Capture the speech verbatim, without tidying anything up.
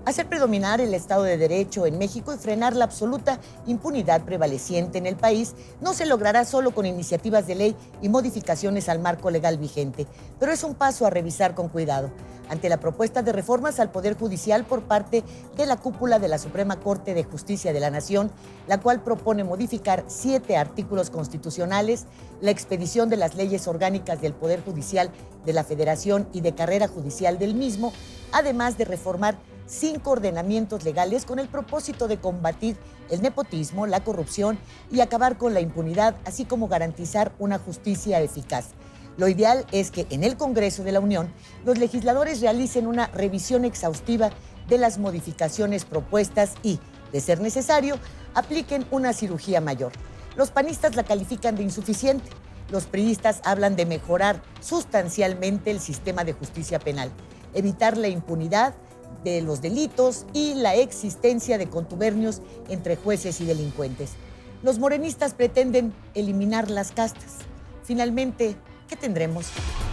hacer predominar el Estado de Derecho en México y frenar la absoluta impunidad prevaleciente en el país no se logrará solo con iniciativas de ley y modificaciones al marco legal vigente, pero es un paso a revisar con cuidado. Ante la propuesta de reformas al Poder Judicial por parte de la cúpula de la Suprema Corte de Justicia de la Nación, la cual propone modificar siete artículos constitucionales, la expedición de las leyes orgánicas del Poder Judicial de la Federación y de carrera judicial del mismo, además de reformar cinco ordenamientos legales con el propósito de combatir el nepotismo, la corrupción y acabar con la impunidad, así como garantizar una justicia eficaz. Lo ideal es que en el Congreso de la Unión los legisladores realicen una revisión exhaustiva de las modificaciones propuestas y, de ser necesario, apliquen una cirugía mayor. Los panistas la califican de insuficiente. Los priistas hablan de mejorar sustancialmente el sistema de justicia penal, evitar la impunidad de los delitos y la existencia de contubernios entre jueces y delincuentes. Los morenistas pretenden eliminar las castas. Finalmente, ¿qué tendremos?